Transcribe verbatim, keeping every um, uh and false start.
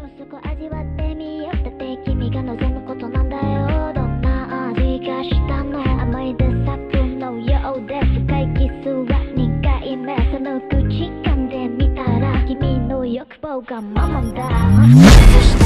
をそこ味わってみよう。だって君が望むことなんだよ。どんな味がしたの。甘いでサクのようで深いキスは苦い目。その口噛んでみたら君の欲望がママだ。